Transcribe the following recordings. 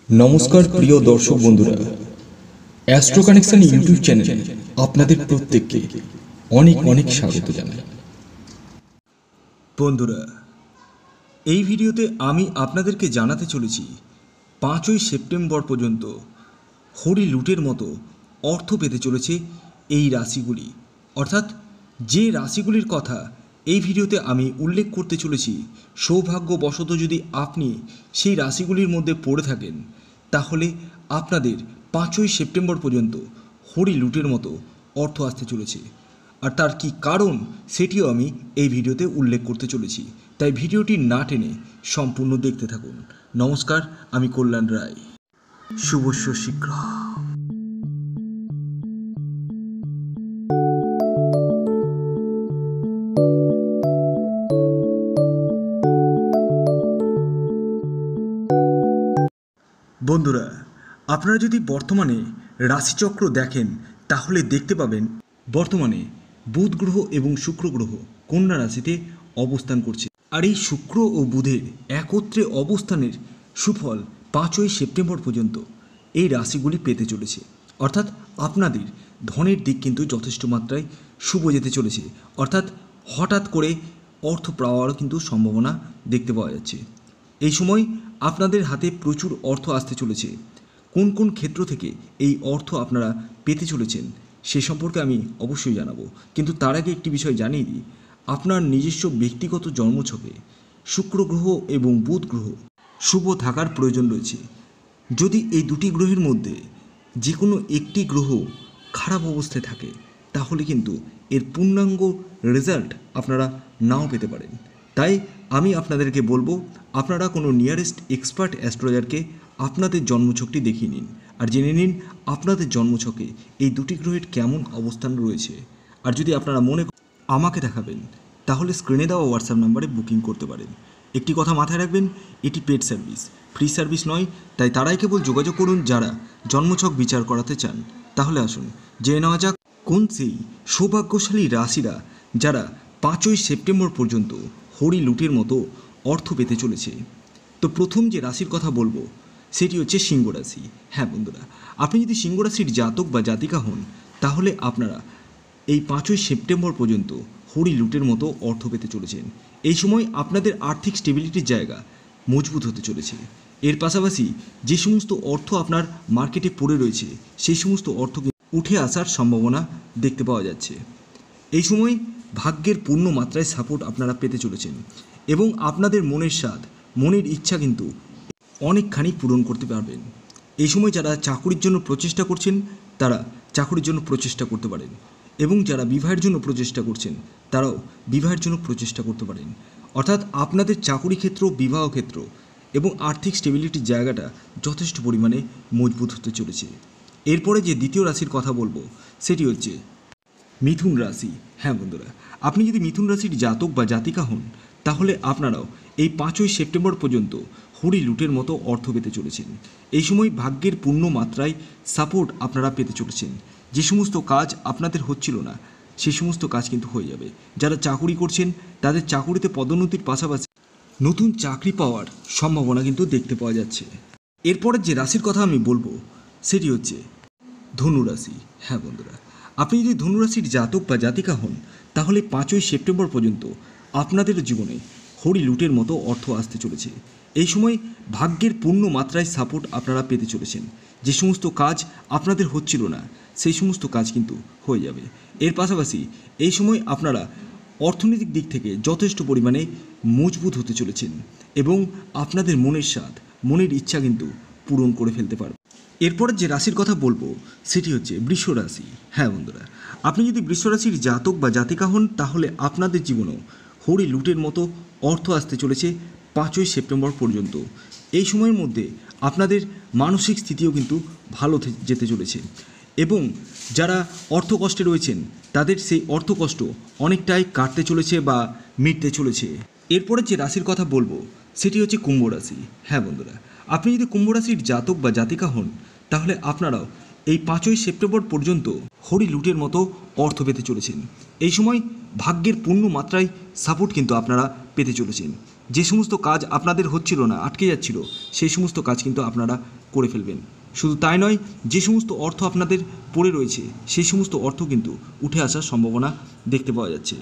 নমস্কার প্রিয় দর্শক বন্ধুরা, অ্যাস্ট্রো কানেকশন ইউটিউব চ্যানেলে আপনাদের প্রত্যেককে অনেক অনেক স্বাগত জানাই। বন্ধুরা, এই ভিডিওতে আমি আপনাদেরকে জানাতে চলেছি 5ই সেপ্টেম্বর পর্যন্ত হরি লুটের মতো অর্থ পেতে চলেছে এই রাশিগুলি। অর্থাৎ যে রাশিগুলির কথা এই ভিডিওতে আমি উল্লেখ করতে চলেছি, সৌভাগ্যবশত যদি আপনি সেই রাশিগুলির মধ্যে পড়ে থাকেন, তাহলে আপনাদের 5ই সেপ্টেম্বর পর্যন্ত হরি লুটের মতো অর্থ আসতে চলেছে। আর তার কি কারণ সেটিও আমি এই ভিডিওতে উল্লেখ করতে চলেছি, তাই ভিডিওটি না টেনে সম্পূর্ণ দেখতে থাকুন। নমস্কার, আমি কল্যাণ রায়। শুভস্য শীঘ্র। বন্ধুরা, আপনারা যদি বর্তমানে রাশিচক্র দেখেন, তাহলে দেখতে পাবেন বর্তমানে বুধ গ্রহ এবং শুক্র গ্রহ কন্যা রাশিতে অবস্থান করছে। আর এই শুক্র ও বুধের একত্রে অবস্থানের সুফল 5ই সেপ্টেম্বর পর্যন্ত এই রাশিগুলি পেতে চলেছে। অর্থাৎ আপনাদের ধনের দিক কিন্তু যথেষ্ট মাত্রায় শুভ যেতে চলেছে। অর্থাৎ হঠাৎ করে অর্থ পাওয়ারও কিন্তু সম্ভাবনা দেখতে পাওয়া যাচ্ছে। এই সময় আপনাদের হাতে প্রচুর অর্থ আসতে চলেছে। কোন কোন ক্ষেত্র থেকে এই অর্থ আপনারা পেতে চলেছেন সে সম্পর্কে আমি অবশ্যই জানাবো, কিন্তু তার আগে একটি বিষয় জানিয়ে দিই। আপনার নিজস্ব ব্যক্তিগত জন্মছকে শুক্র গ্রহ এবং বুধ গ্রহ শুভ থাকার প্রয়োজন রয়েছে। যদি এই দুটি গ্রহের মধ্যে যে কোনো একটি গ্রহ খারাপ অবস্থায় থাকে, তাহলে কিন্তু এর পূর্ণাঙ্গ রেজাল্ট আপনারা নাও পেতে পারেন। তাই আমি আপনাদেরকে বলবো, আপনারা কোনো নিয়ারেস্ট এক্সপার্ট অ্যাস্ট্রোলজারকে আপনাদের জন্মছকটি দেখিয়ে নিন আর জেনে নিন আপনাদের জন্মছকে এই দুটি গ্রহের কেমন অবস্থান রয়েছে। আর যদি আপনারা মনে আমাকে দেখাবেন, তাহলে স্ক্রিনে দেওয়া হোয়াটসঅ্যাপ নাম্বারে বুকিং করতে পারেন। একটি কথা মাথায় রাখবেন, এটি পেড সার্ভিস, ফ্রি সার্ভিস নয়। তাই তারাই কেবল যোগাযোগ করুন যারা জন্মছক বিচার করাতে চান। তাহলে আসুন জেনে নেওয়া যাক কোন সেই সৌভাগ্যশালী রাশিরা যারা 5ই সেপ্টেম্বর পর্যন্ত হরি লুটের মতো অর্থ পেতে চলেছে। তো প্রথম যে রাশির কথা বলবো সেটি হচ্ছে সিংহ রাশি। হ্যাঁ বন্ধুরা, আপনি যদি সিংহ রাশির জাতক বা জাতিকা হন, তাহলে আপনারা এই 5ই সেপ্টেম্বর পর্যন্ত হরি লুটের মতো অর্থ পেতে চলেছেন। এই সময় আপনাদের আর্থিক স্টেবিলিটির জায়গা মজবুত হতে চলেছে। এর পাশাপাশি যে সমস্ত অর্থ আপনার মার্কেটে পড়ে রয়েছে, সেই সমস্ত অর্থ উঠে আসার সম্ভাবনা দেখতে পাওয়া যাচ্ছে। এই সময় ভাগ্যের পূর্ণ মাত্রায় সাপোর্ট আপনারা পেতে চলেছেন এবং আপনাদের মনের স্বাদ, মনের ইচ্ছা কিন্তু অনেকখানি পূরণ করতে পারবেন। এই সময় যারা চাকুরির জন্য প্রচেষ্টা করছেন, তারা চাকুরির জন্য প্রচেষ্টা করতে পারেন এবং যারা বিবাহের জন্য প্রচেষ্টা করছেন, তারাও বিবাহের জন্য প্রচেষ্টা করতে পারেন। অর্থাৎ আপনাদের চাকুরি ক্ষেত্র, বিবাহ ক্ষেত্র এবং আর্থিক স্টেবিলিটির জায়গাটা যথেষ্ট পরিমাণে মজবুত হতে চলেছে। এরপরে যে দ্বিতীয় রাশির কথা বলবো সেটি হচ্ছে মিথুন রাশি। হ্যাঁ বন্ধুরা, আপনি যদি মিথুন রাশির জাতক বা জাতিকা হন, তাহলে আপনারাও এই 5ই সেপ্টেম্বর পর্যন্ত হরি লুটের মতো অর্থ পেতে চলেছেন। এই সময় ভাগ্যের পূর্ণ মাত্রায় সাপোর্ট আপনারা পেতে চলেছেন। যে সমস্ত কাজ আপনাদের হচ্ছিল না, সেই সমস্ত কাজ কিন্তু হয়ে যাবে। যারা চাকুরি করছেন, তাদের চাকুরিতে পদোন্নতির পাশাপাশি নতুন চাকরি পাওয়ার সম্ভাবনা কিন্তু দেখতে পাওয়া যাচ্ছে। এরপরের যে রাশির কথা আমি বলবো সেটি হচ্ছে ধনু রাশি। হ্যাঁ বন্ধুরা, আপনি যদি ধনুরাশির জাতক বা জাতিকা হন, তাহলে 5ই সেপ্টেম্বর পর্যন্ত আপনাদের জীবনে হরি লুটের মতো অর্থ আসতে চলেছে। এই সময় ভাগ্যের পূর্ণ মাত্রায় সাপোর্ট আপনারা পেতে চলেছেন। যে সমস্ত কাজ আপনাদের হচ্ছিল না, সেই সমস্ত কাজ কিন্তু হয়ে যাবে। এর পাশাপাশি এই সময় আপনারা অর্থনৈতিক দিক থেকে যথেষ্ট পরিমাণে মজবুত হতে চলেছেন এবং আপনাদের মনের স্বাদ, মনের ইচ্ছা কিন্তু পূরণ করে ফেলতে পারবেন। এরপরে যে রাশির কথা বলবো সেটি হচ্ছে বৃষ রাশি। হ্যাঁ বন্ধুরা, আপনি যদি বৃষ রাশির জাতক বা জাতিকা হন, তাহলে আপনাদের জীবনেও হরি লুটের মতো অর্থ আসতে চলেছে 5ই সেপ্টেম্বর পর্যন্ত। এই সময়ের মধ্যে আপনাদের মানসিক স্থিতিও কিন্তু ভালো যেতে চলেছে এবং যারা অর্থকষ্টে রয়েছেন, তাদের সেই অর্থকষ্ট অনেকটাই কাটতে চলেছে বা মিটতে চলেছে। এরপরে যে রাশির কথা বলবো সেটি হচ্ছে কুম্ভ রাশি। হ্যাঁ বন্ধুরা, আপনি যদি কুম্ভ রাশির জাতক বা জাতিকা হন, তাহলে আপনারাও এই 5ই সেপ্টেম্বর পর্যন্ত হরি লুটের মতো অর্থ পেতে চলেছেন। এই সময় ভাগ্যের পূর্ণ মাত্রায় সাপোর্ট কিন্তু আপনারা পেতে চলেছেন। যে সমস্ত কাজ আপনাদের হচ্ছিল না, আটকে যাচ্ছিল, সেই সমস্ত কাজ কিন্তু আপনারা করে ফেলবেন। শুধু তাই নয়, যে সমস্ত অর্থ আপনাদের পড়ে রয়েছে সেই সমস্ত অর্থ কিন্তু উঠে আসার সম্ভাবনা দেখতে পাওয়া যাচ্ছে।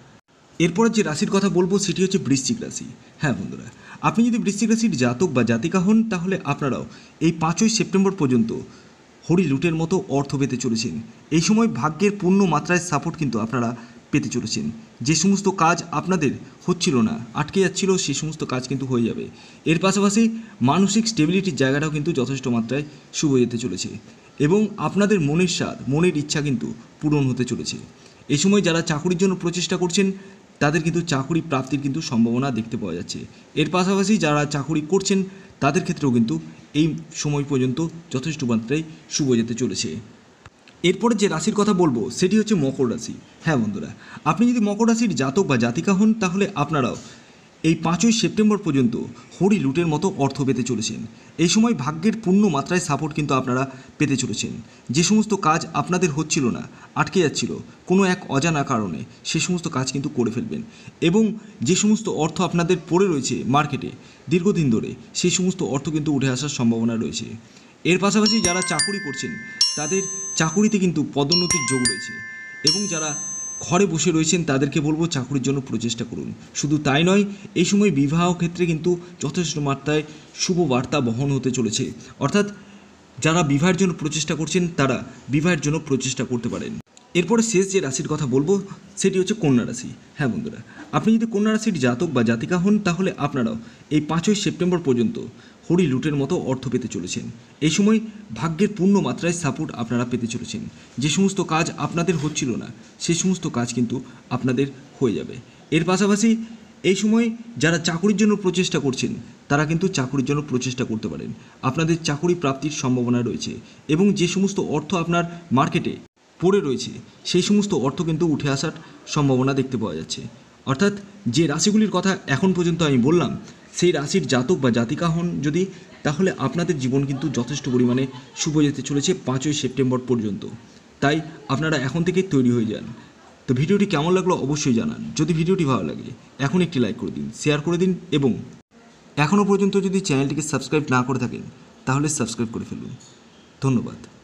এরপরে যে রাশির কথা বলবো সেটি হচ্ছে বৃশ্চিক রাশি। হ্যাঁ বন্ধুরা, আপনি যদি বৃশ্চিক রাশির জাতক বা জাতিকা হন তাহলে আপনারাও এই 5ই সেপ্টেম্বর পর্যন্ত হরি লুটের মতো অর্থ পেতে চলেছেন। এই সময় ভাগ্যের পূর্ণ মাত্রায় সাপোর্ট কিন্তু আপনারা পেতে চলেছেন। যে সমস্ত কাজ আপনাদের হচ্ছিল না, আটকে যাচ্ছিল, সেই সমস্ত কাজ কিন্তু হয়ে যাবে। এর পাশাপাশি মানসিক স্টেবিলিটির জায়গাটাও কিন্তু যথেষ্ট মাত্রায় শুভ যেতে চলেছে এবং আপনাদের মনের স্বাদ, মনের ইচ্ছা কিন্তু পূরণ হতে চলেছে। এই সময় যারা চাকুরির জন্য প্রচেষ্টা করছেন তাদের কিন্তু চাকুরি প্রাপ্তির কিন্তু সম্ভাবনা দেখতে পাওয়া যাচ্ছে। এর পাশাপাশি যারা চাকুরি করছেন তাদের ক্ষেত্রেও কিন্তু এই সময় পর্যন্ত যথেষ্ট মাত্রায় শুভ যেতে চলেছে। এরপরে যে রাশির কথা বলবো সেটি হচ্ছে মকর রাশি। হ্যাঁ বন্ধুরা, আপনি যদি মকর রাশির জাতক বা জাতিকা হন তাহলে আপনারাও এই 5ই সেপ্টেম্বর পর্যন্ত হরি লুটের মতো অর্থ পেতে চলেছেন। এই সময় ভাগ্যের পূর্ণ মাত্রায় সাপোর্ট কিন্তু আপনারা পেতে চলেছেন। যে সমস্ত কাজ আপনাদের হচ্ছিল না, আটকে যাচ্ছিল কোনো এক অজানা কারণে, সে সমস্ত কাজ কিন্তু করে ফেলবেন এবং যে সমস্ত অর্থ আপনাদের পড়ে রয়েছে মার্কেটে দীর্ঘদিন ধরে, সেই সমস্ত অর্থ কিন্তু উঠে আসার সম্ভাবনা রয়েছে। এর পাশাপাশি যারা চাকুরি করছেন তাদের চাকুরিতে কিন্তু পদোন্নতির যোগ রয়েছে এবং যারা ঘরে বসে রয়েছেন তাদেরকে বলবো চাকুরির জন্য প্রচেষ্টা করুন। শুধু তাই নয়, এই সময় বিবাহ ক্ষেত্রে কিন্তু যথেষ্ট মাত্রায় শুভ বার্তা বহন হতে চলেছে। অর্থাৎ যারা বিবাহের জন্য প্রচেষ্টা করছেন তারা বিবাহের জন্য প্রচেষ্টা করতে পারেন। এরপরে শেষ যে রাশির কথা বলবো সেটি হচ্ছে কন্যা রাশি। হ্যাঁ বন্ধুরা, আপনি যদি কন্যা রাশির জাতক বা জাতিকা হন তাহলে আপনারাও এই 5ই সেপ্টেম্বর পর্যন্ত হরি লুটের মতো অর্থ পেতে চলেছেন। এই সময় ভাগ্যের পূর্ণ মাত্রায় সাপোর্ট আপনারা পেতে চলেছেন। যে সমস্ত কাজ আপনাদের হচ্ছিল না সেই সমস্ত কাজ কিন্তু আপনাদের হয়ে যাবে। এর পাশাপাশি এই সময় যারা চাকুরির জন্য প্রচেষ্টা করছেন তারা কিন্তু চাকুরির জন্য প্রচেষ্টা করতে পারেন। আপনাদের চাকুরি প্রাপ্তির সম্ভাবনা রয়েছে এবং যে সমস্ত অর্থ আপনার মার্কেটে পড়ে রয়েছে সেই সমস্ত অর্থ কিন্তু উঠে আসার সম্ভাবনা দেখতে পাওয়া যাচ্ছে। অর্থাৎ যে রাশিগুলির কথা এখন পর্যন্ত আমি বললাম সেই রাশির জাতক বা জাতিকা হন যদি, তাহলে আপনাদের জীবন কিন্তু যথেষ্ট পরিমাণে শুভ যেতে চলেছে 5ই সেপ্টেম্বর পর্যন্ত। তাই আপনারা এখন থেকে তৈরি হয়ে যান। তো ভিডিওটি কেমন লাগলো অবশ্যই জানান। যদি ভিডিওটি ভালো লাগে এখন একটি লাইক করে দিন, শেয়ার করে দিন এবং এখনও পর্যন্ত যদি চ্যানেলটিকে সাবস্ক্রাইব না করে থাকেন তাহলে সাবস্ক্রাইব করে ফেলুন। ধন্যবাদ।